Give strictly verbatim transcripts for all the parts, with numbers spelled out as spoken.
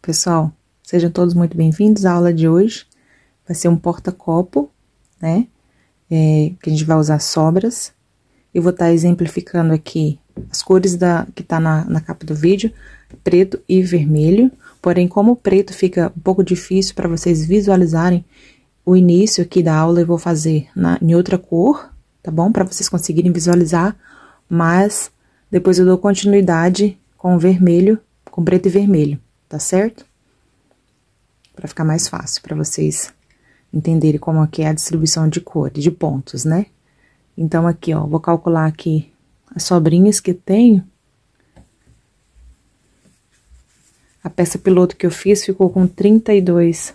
Pessoal, sejam todos muito bem-vindos à aula de hoje. Vai ser um porta-copo, né? É, que a gente vai usar sobras. Eu vou estar exemplificando aqui as cores da, que tá na, na capa do vídeo, preto e vermelho. Porém, como o preto fica um pouco difícil para vocês visualizarem o início aqui da aula, eu vou fazer na, em outra cor, tá bom? Para vocês conseguirem visualizar, mas depois eu dou continuidade com o vermelho, com preto e vermelho, tá certo? Para ficar mais fácil para vocês entenderem como aqui é a distribuição de cores, de pontos, né? Então, aqui, ó, vou calcular aqui as sobrinhas que tenho. A peça piloto que eu fiz ficou com trinta e dois.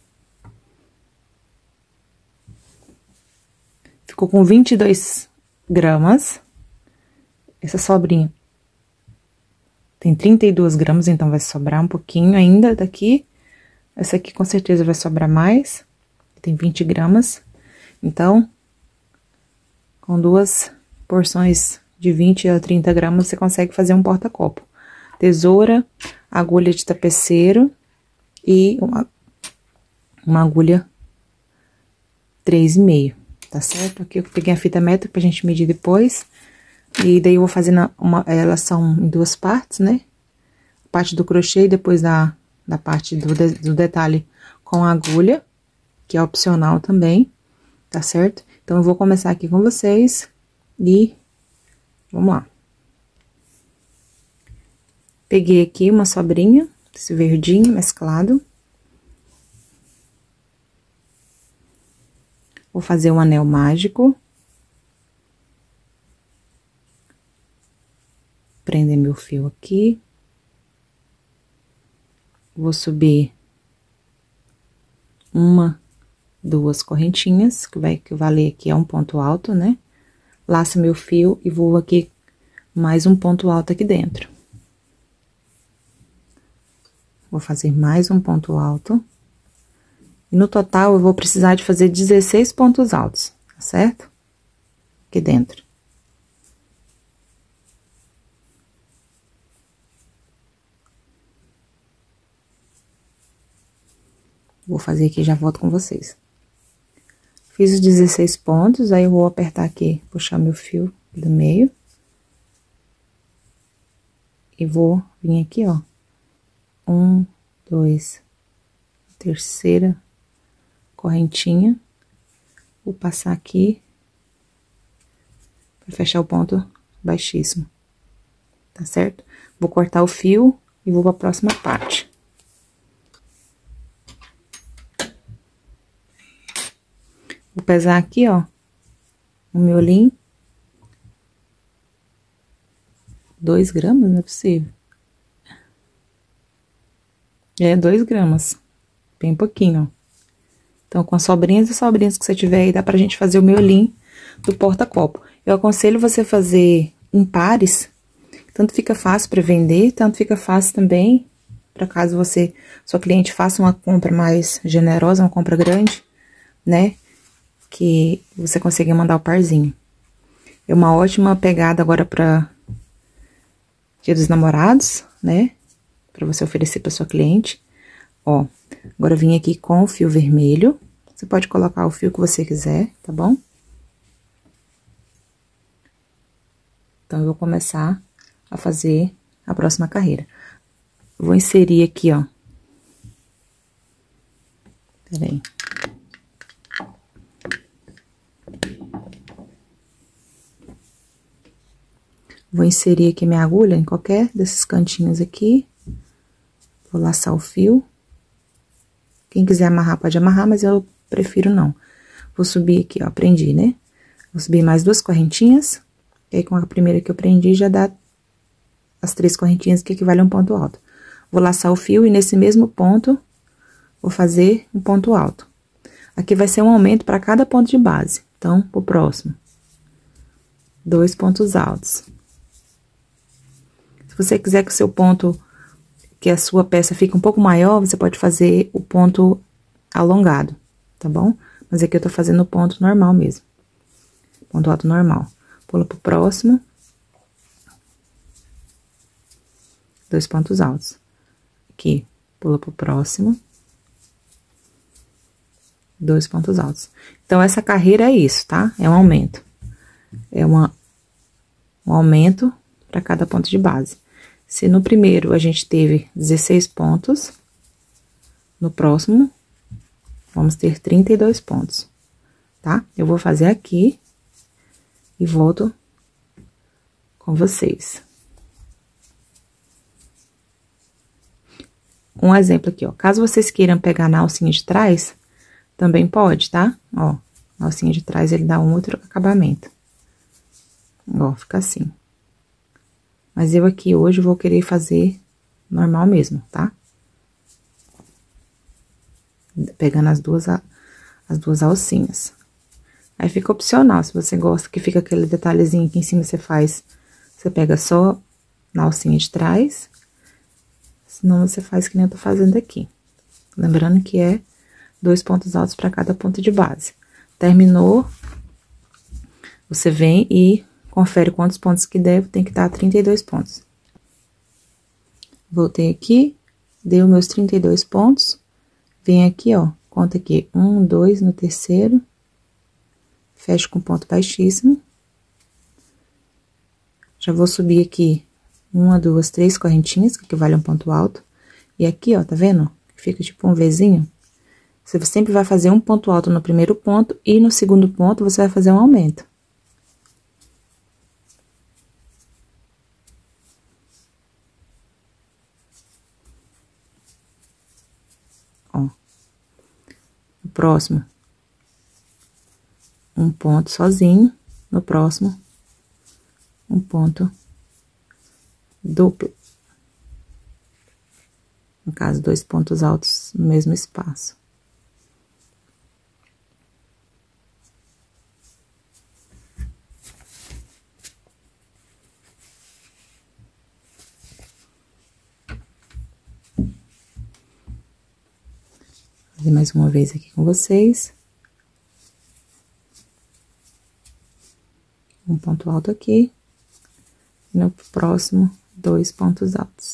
Ficou com vinte e dois gramas. Essa sobrinha tem trinta e duas gramas, então vai sobrar um pouquinho ainda daqui. Essa aqui com certeza vai sobrar mais. Tem vinte gramas. Então, com duas porções de vinte a trinta gramas, você consegue fazer um porta-copo. Tesoura, agulha de tapeceiro e uma, uma agulha três e meio, tá certo? Aqui eu peguei a fita métrica pra gente medir depois. E daí eu vou fazer na, uma, elas são em duas partes, né? A parte do crochê e depois da, da parte do, de, do detalhe com a agulha, que é opcional também, tá certo? Então, eu vou começar aqui com vocês e vamos lá. Peguei aqui uma sobrinha, esse verdinho mesclado. Vou fazer um anel mágico. Prender meu fio aqui. Vou subir uma, duas correntinhas, que vai equivaler aqui a um ponto alto, né? Laço meu fio e vou aqui mais um ponto alto aqui dentro. Vou fazer mais um ponto alto. E no total, eu vou precisar de fazer dezesseis pontos altos, tá certo? Aqui dentro. Vou fazer aqui e já volto com vocês. Fiz os dezesseis pontos, aí eu vou apertar aqui, puxar meu fio do meio. E vou vir aqui, ó. Um, dois, terceira correntinha. Vou passar aqui para fechar o ponto baixíssimo, tá certo? Vou cortar o fio e vou para a próxima parte. Vou pesar aqui, ó, o miolinho. Dois gramas, não é possível. É, dois gramas. Bem pouquinho, ó. Então, com as sobrinhas e sobrinhas que você tiver aí, dá pra gente fazer o miolinho do porta-copo. Eu aconselho você fazer em pares, tanto fica fácil pra vender, tanto fica fácil também, pra caso você, sua cliente faça uma compra mais generosa, uma compra grande, né? Que você consiga mandar o parzinho. É uma ótima pegada agora pra Dia dos Namorados, né? Pra você oferecer pra sua cliente. Ó, agora eu vim aqui com o fio vermelho. Você pode colocar o fio que você quiser, tá bom? Então, eu vou começar a fazer a próxima carreira. Vou inserir aqui, ó. Peraí. Vou inserir aqui minha agulha em qualquer desses cantinhos aqui. Vou laçar o fio. Quem quiser amarrar, pode amarrar, mas eu prefiro não. Vou subir aqui, ó, prendi, né? Vou subir mais duas correntinhas. E aí, com a primeira que eu prendi, já dá as três correntinhas que equivalem a um ponto alto. Vou laçar o fio e nesse mesmo ponto, vou fazer um ponto alto. Aqui vai ser um aumento para cada ponto de base. Então, pro próximo. Dois pontos altos. Se você quiser que o seu ponto, que a sua peça fique um pouco maior, você pode fazer o ponto alongado, tá bom? Mas aqui eu tô fazendo o ponto normal mesmo. Ponto alto normal. Pula pro próximo. Dois pontos altos. Aqui, pula pro próximo. Dois pontos altos. Então, essa carreira é isso, tá? É um aumento. É uma, um aumento para cada ponto de base. Se no primeiro a gente teve dezesseis pontos, no próximo, vamos ter trinta e dois pontos, tá? Eu vou fazer aqui e volto com vocês. Um exemplo aqui, ó. Caso vocês queiram pegar na alcinha de trás, também pode, tá? Ó, a alcinha de trás, ele dá um outro acabamento. Ó, fica assim. Mas eu aqui hoje vou querer fazer normal mesmo, tá? Pegando as duas, as duas alcinhas. Aí fica opcional, se você gosta que fica aquele detalhezinho aqui em cima, você faz, você pega só na alcinha de trás, senão você faz que nem eu tô fazendo aqui. Lembrando que é dois pontos altos para cada ponto de base. Terminou, você vem e confere quantos pontos que deve, tem que estar trinta e dois pontos. Voltei aqui, dei os meus trinta e dois pontos, vem aqui, ó, conta aqui, um, dois no terceiro, fecho com ponto baixíssimo. Já vou subir aqui, uma, duas, três correntinhas, que equivale a um ponto alto. E aqui, ó, tá vendo? Fica tipo um Vzinho. Você sempre vai fazer um ponto alto no primeiro ponto e no segundo ponto você vai fazer um aumento. Ó. No próximo, um ponto sozinho. No próximo, um ponto duplo. No caso, dois pontos altos no mesmo espaço. Fazer mais uma vez aqui com vocês. Um ponto alto aqui. E no próximo, dois pontos altos.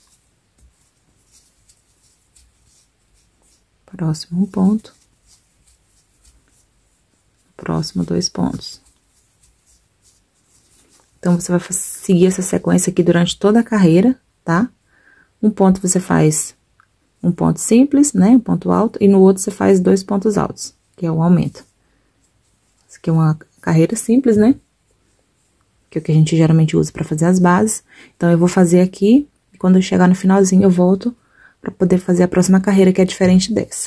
Próximo, um ponto. Próximo, dois pontos. Então, você vai seguir essa sequência aqui durante toda a carreira, tá? Um ponto você faz um ponto simples, né? Um ponto alto. E no outro você faz dois pontos altos, que é o aumento. Isso aqui é uma carreira simples, né? Que é o que a gente geralmente usa para fazer as bases. Então, eu vou fazer aqui. E quando eu chegar no finalzinho, eu volto para poder fazer a próxima carreira, que é diferente dessa.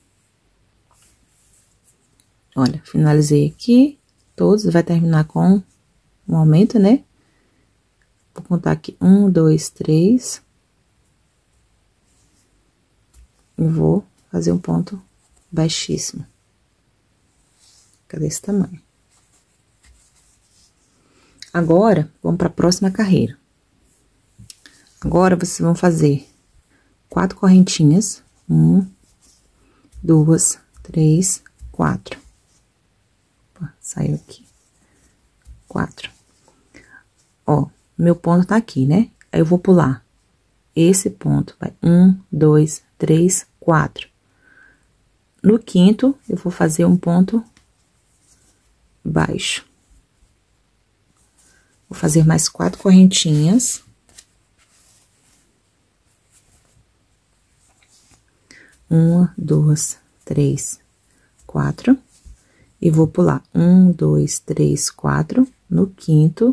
Olha, finalizei aqui todos, vai terminar com um aumento, né? Vou contar aqui, um, dois, três. E vou fazer um ponto baixíssimo. Fica desse tamanho. Agora, vamos para a próxima carreira. Agora, vocês vão fazer quatro correntinhas. Um, duas, três, quatro. Opa, saiu aqui. Quatro. Ó, meu ponto tá aqui, né? Aí, eu vou pular esse ponto. Vai um, dois, três, quatro. No quinto, eu vou fazer um ponto baixo. Vou fazer mais quatro correntinhas. Uma, duas, três, quatro. E vou pular um, dois, três, quatro. No quinto,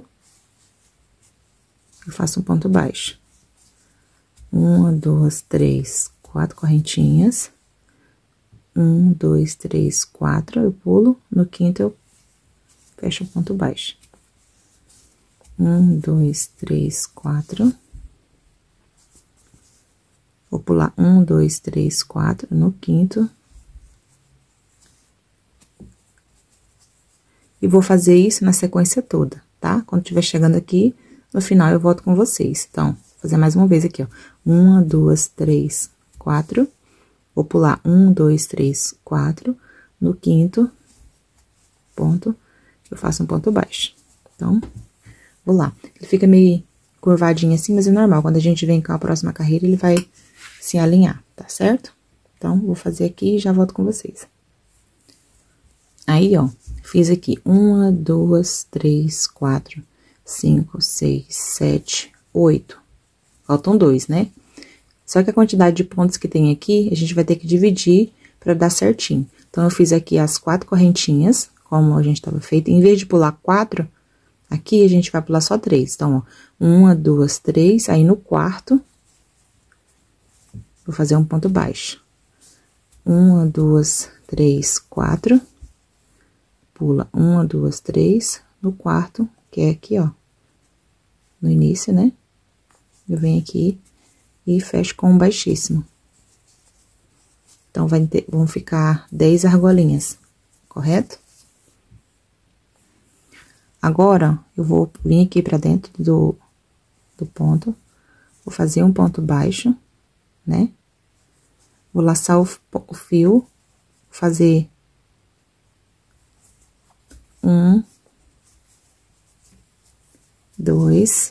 eu faço um ponto baixo. Uma, duas, três, quatro correntinhas. Um, dois, três, quatro. Eu pulo. No quinto, eu fecho um ponto baixo. Um, dois, três, quatro. Vou pular um, dois, três, quatro. No quinto. E vou fazer isso na sequência toda, tá? Quando estiver chegando aqui, no final eu volto com vocês. Então, vou fazer mais uma vez aqui, ó. Uma, duas, três, quatro. Vou pular um, dois, três, quatro. No quinto ponto, eu faço um ponto baixo. Então, vou lá. Ele fica meio curvadinho assim, mas é normal. Quando a gente vem com a próxima carreira, ele vai se alinhar, tá certo? Então, vou fazer aqui e já volto com vocês. Aí, ó, fiz aqui uma, duas, três, quatro, cinco, seis, sete, oito. Faltam dois, né? Só que a quantidade de pontos que tem aqui, a gente vai ter que dividir pra dar certinho. Então, eu fiz aqui as quatro correntinhas, como a gente tava feito. Em vez de pular quatro, aqui a gente vai pular só três. Então, ó, uma, duas, três, aí no quarto, vou fazer um ponto baixo. Uma, duas, três, quatro. Pula uma, duas, três, no quarto, que é aqui, ó, no início, né? Eu venho aqui e fecho com um baixíssimo. Então, vai ter, vão ficar dez argolinhas, correto? Agora, eu vou vir aqui pra dentro do, do ponto, vou fazer um ponto baixo, né? Vou laçar o, o fio, fazer um, dois,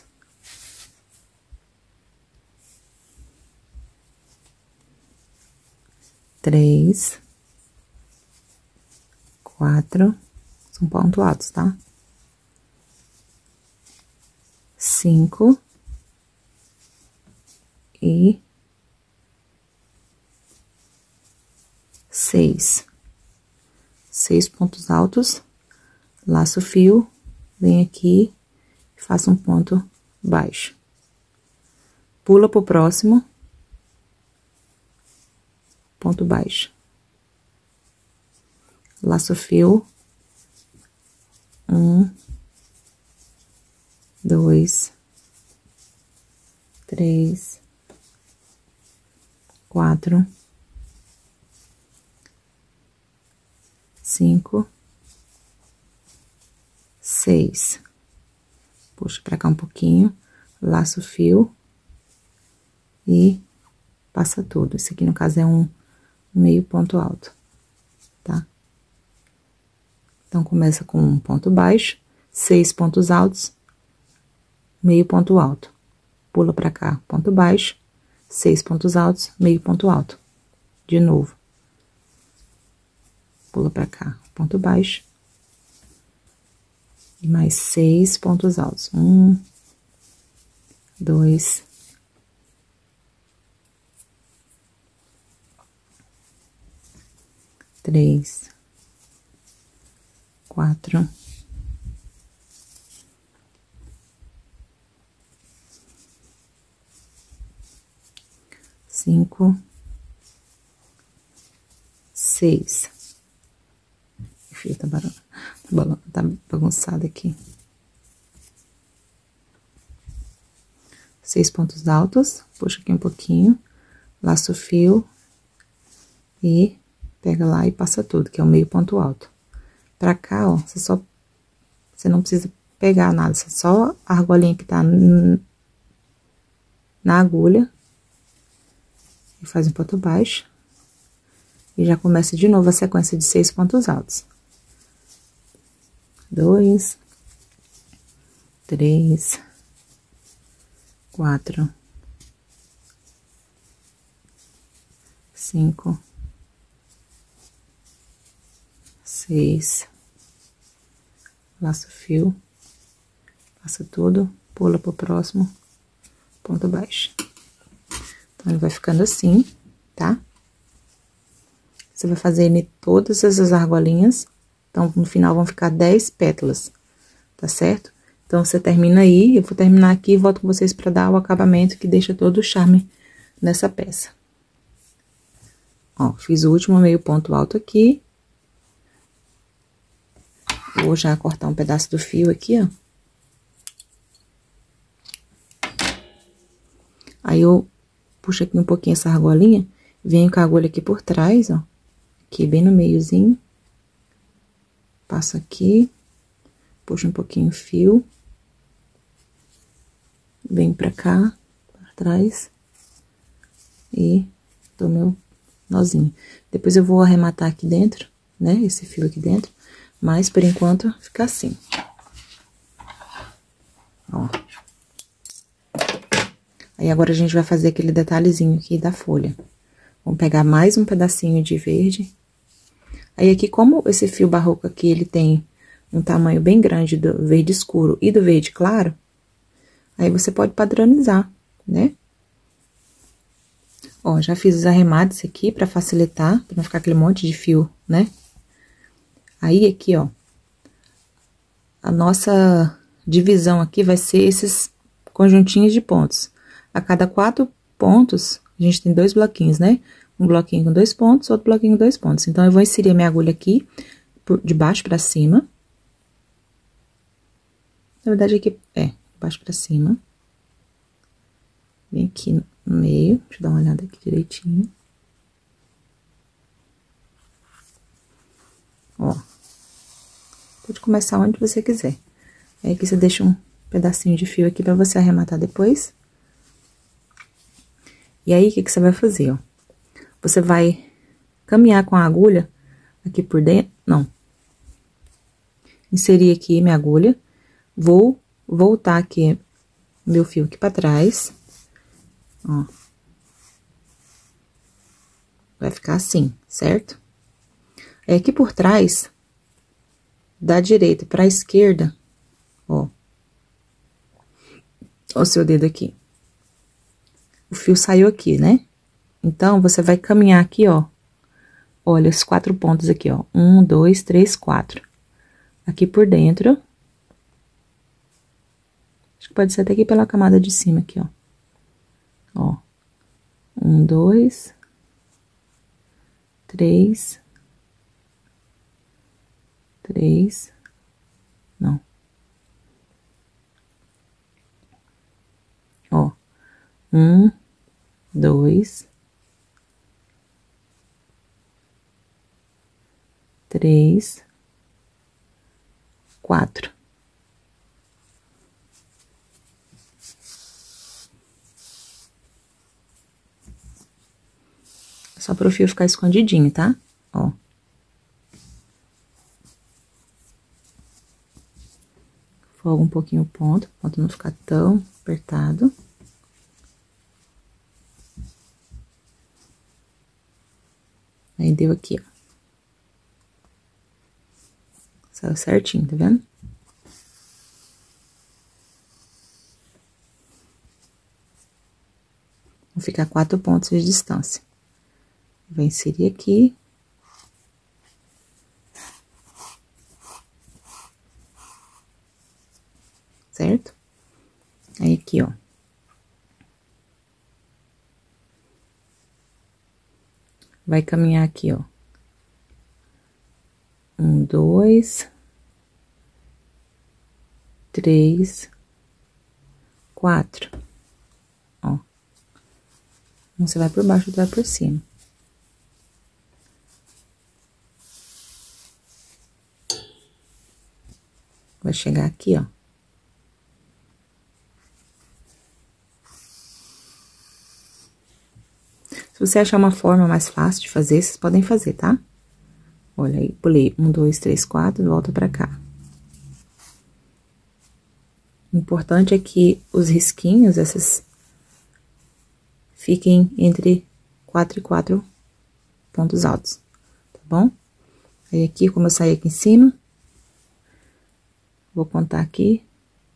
três, quatro, são pontos altos, tá? Cinco e seis. Seis pontos altos, laço o fio, venho aqui e faço um ponto baixo. Pula pro próximo. Ponto baixo. Laço o fio. Um, dois, três, quatro, cinco, seis. Puxo pra cá um pouquinho, laço o fio e passa tudo. Esse aqui, no caso, é um meio ponto alto, tá? Então, começa com um ponto baixo, seis pontos altos, meio ponto alto. Pula pra cá, ponto baixo, seis pontos altos, meio ponto alto. De novo. Pula pra cá, ponto baixo. E mais seis pontos altos. Um, dois, três, quatro, cinco, seis. O fio tá, barulho, tá, tá bagunçado aqui. Seis pontos altos, puxa aqui um pouquinho, laço o fio e pega lá e passa tudo, que é o meio ponto alto. Pra cá, ó, você só, você não precisa pegar nada, você só a argolinha que tá na agulha, e faz um ponto baixo, e já começa de novo a sequência de seis pontos altos. Dois, três, quatro, cinco, seis, laço o fio, passa tudo, pula pro próximo, ponto baixo. Então, ele vai ficando assim, tá? Você vai fazer em todas essas argolinhas, então, no final vão ficar dez pétalas, tá certo? Então, você termina aí, eu vou terminar aqui e volto com vocês pra dar o acabamento que deixa todo o charme nessa peça. Ó, fiz o último meio ponto alto aqui. Vou já cortar um pedaço do fio aqui, ó. Aí, eu puxo aqui um pouquinho essa argolinha, venho com a agulha aqui por trás, ó. Aqui, bem no meiozinho. Passo aqui, puxo um pouquinho o fio. Venho pra cá, pra trás. E dou meu nozinho. Depois eu vou arrematar aqui dentro, né? Esse fio aqui dentro. Mas, por enquanto, fica assim. Ó. Aí, agora, a gente vai fazer aquele detalhezinho aqui da folha. Vamos pegar mais um pedacinho de verde. Aí, aqui, como esse fio barroco aqui, ele tem um tamanho bem grande do verde escuro e do verde claro, aí você pode padronizar, né? Ó, já fiz os arremates aqui pra facilitar, pra não ficar aquele monte de fio, né? Aí, aqui, ó, a nossa divisão aqui vai ser esses conjuntinhos de pontos. A cada quatro pontos, a gente tem dois bloquinhos, né? Um bloquinho com dois pontos, outro bloquinho com dois pontos. Então, eu vou inserir a minha agulha aqui, por, de baixo pra cima. Na verdade, aqui, é, de baixo pra cima. Vem aqui no meio, deixa eu dar uma olhada aqui direitinho. Ó. Pode começar onde você quiser. Aí, aqui você deixa um pedacinho de fio aqui pra você arrematar depois. E aí, o que que você vai fazer, ó? Você vai caminhar com a agulha aqui por dentro, não. Inserir aqui minha agulha. Vou voltar aqui meu fio aqui pra trás. Ó. Vai ficar assim, certo? Aí, aqui por trás, da direita pra esquerda, ó. Ó o seu dedo aqui. O fio saiu aqui, né? Então, você vai caminhar aqui, ó. Olha, os quatro pontos aqui, ó. Um, dois, três, quatro. Aqui por dentro. Acho que pode ser até aqui pela camada de cima, aqui, ó. Ó. Um, dois. Três. Três. Não. Ó. Um, dois. Três, quatro. Só para o fio ficar escondidinho, tá? Ó. Folga um pouquinho o ponto, o ponto não ficar tão apertado. Aí, deu aqui, ó. Saiu certinho, tá vendo? Vão ficar quatro pontos de distância. Vou inserir aqui. Certo? Aí, aqui, ó. Vai caminhar aqui, ó. Um, dois, três, quatro. Ó. Um você vai por baixo, outro vai por cima. Vai chegar aqui, ó. Se você achar uma forma mais fácil de fazer, vocês podem fazer, tá? Olha aí, pulei um, dois, três, quatro, volta pra cá. O importante é que os risquinhos, essas, fiquem entre quatro e quatro pontos altos, tá bom? Aí, aqui, como eu saí aqui em cima, vou contar aqui.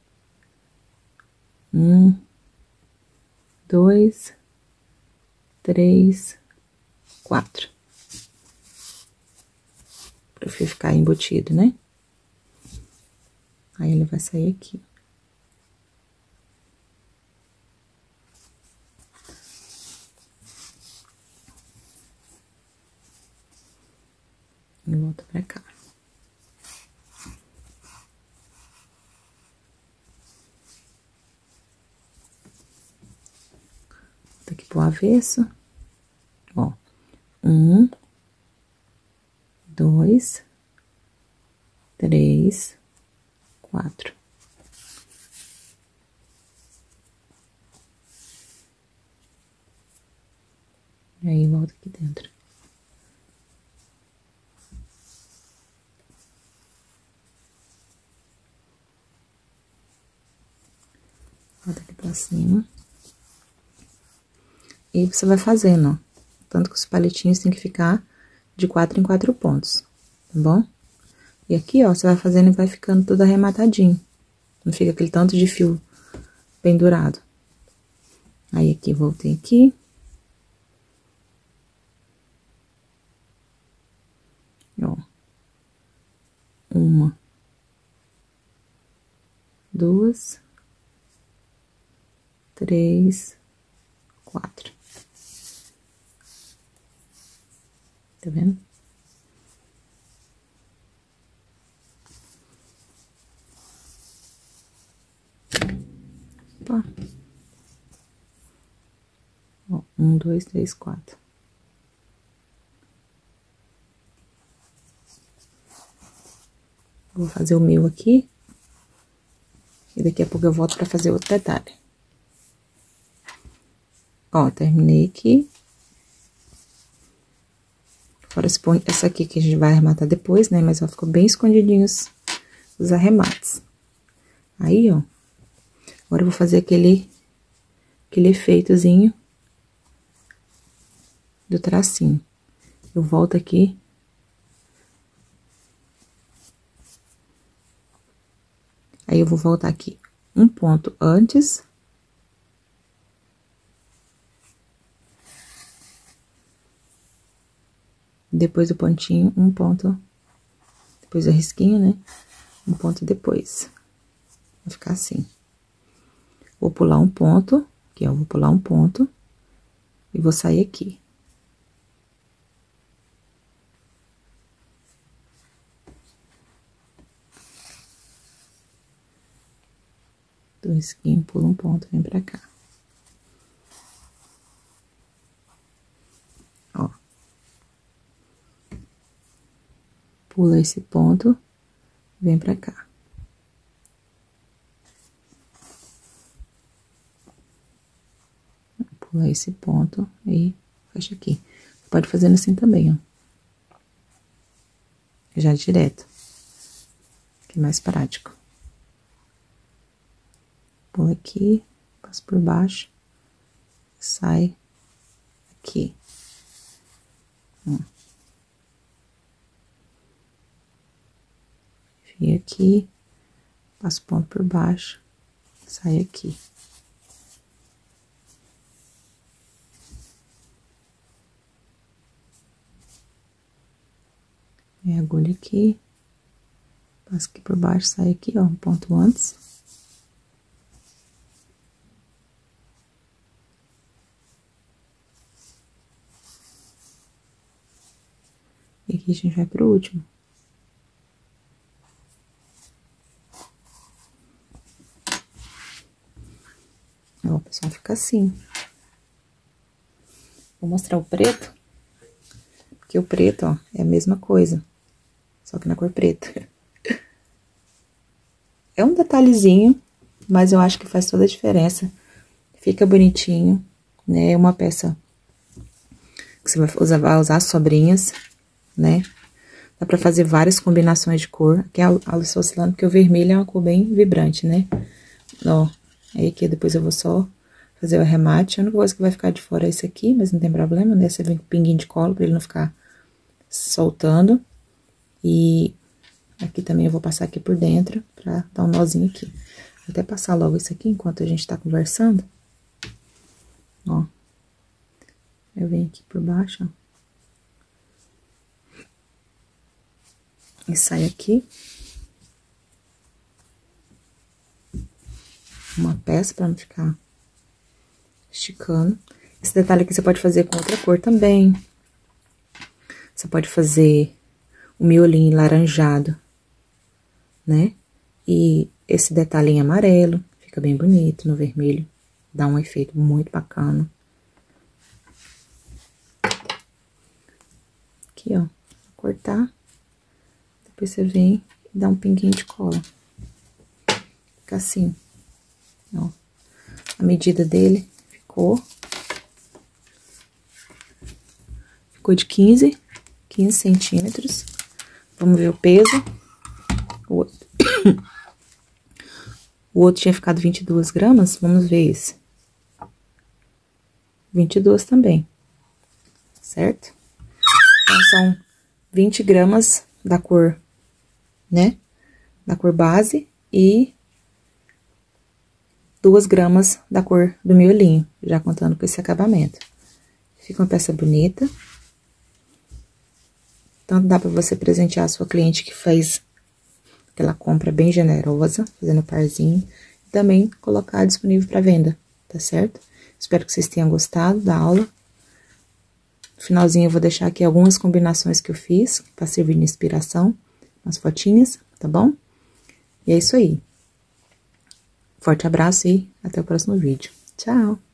Um, dois, três, quatro. Pra o fio ficar embutido, né? Aí, ele vai sair aqui. E volta pra cá. Volta aqui pro avesso. Ó. Um, dois, três, quatro. E aí, volta aqui dentro. Volta aqui pra cima. E você vai fazendo, ó. Tanto que os palitinhos tem que ficar de quatro em quatro pontos, tá bom? E aqui, ó, você vai fazendo e vai ficando tudo arrematadinho. Não fica aquele tanto de fio pendurado. Aí, aqui, voltei aqui. Ó. Uma. Duas. Três. Quatro. Tá vendo? Opa. Ó, um, dois, três, quatro. Vou fazer o meu aqui. E daqui a pouco eu volto pra fazer outro detalhe. Ó, terminei aqui. Fora esse ponto, essa aqui que a gente vai arrematar depois, né? Mas ó, ficou bem escondidinhos os arremates. Aí, ó. Agora eu vou fazer aquele, aquele efeitozinho do tracinho. Eu volto aqui. Aí, eu vou voltar aqui um ponto antes. Depois do pontinho, um ponto. Depois do risquinho, né? Um ponto depois. Vai ficar assim. Vou pular um ponto. Aqui, ó. Vou pular um ponto. E vou sair aqui. Do risquinho, pula um ponto, vem pra cá. Ó. Pula esse ponto, vem pra cá. Pula esse ponto e fecha aqui. Pode fazendo assim também, ó. Já direto. Que é mais prático. Pula aqui, passa por baixo, sai aqui. Ó. Vem aqui, passa o ponto por baixo, sai aqui. Vem a agulha aqui, passa aqui por baixo, sai aqui, ó, um ponto antes. E aqui a gente vai pro último. Ó, pessoal, fica assim. Vou mostrar o preto. Porque o preto, ó, é a mesma coisa. Só que na cor preta. É um detalhezinho, mas eu acho que faz toda a diferença. Fica bonitinho, né? É uma peça que você vai usar, vai usar as sobrinhas, né? Dá pra fazer várias combinações de cor. Aqui a luz tá oscilando, porque o vermelho é uma cor bem vibrante, né? Ó, aí aqui depois eu vou só fazer o arremate. A única coisa que vai ficar de fora é esse aqui, mas não tem problema, né? Você vem com pinguinho de cola pra ele não ficar soltando. E aqui também eu vou passar aqui por dentro pra dar um nozinho aqui. Vou até passar logo isso aqui enquanto a gente tá conversando. Ó. Eu venho aqui por baixo, ó. E sai aqui. Uma peça pra não ficar esticando. Esse detalhe aqui você pode fazer com outra cor também. Você pode fazer o miolinho laranjado, né? E esse detalhe em amarelo, fica bem bonito no vermelho. Dá um efeito muito bacana. Aqui, ó, vou cortar. Depois você vem e dá um pinguinho de cola. Fica assim, ó. A medida dele ficou... Ficou de quinze, quinze centímetros. Vamos ver o peso. O outro, o outro tinha ficado vinte e duas gramas. Vamos ver esse. vinte e duas também, certo? Então, são vinte gramas da cor, né? Da cor base e duas gramas da cor do miolinho, já contando com esse acabamento. Fica uma peça bonita. Tanto dá pra você presentear a sua cliente que fez aquela compra bem generosa, fazendo parzinho. E também colocar disponível para venda, tá certo? Espero que vocês tenham gostado da aula. No finalzinho eu vou deixar aqui algumas combinações que eu fiz, para servir de inspiração, umas fotinhas, tá bom? E é isso aí. Forte abraço e até o próximo vídeo. Tchau!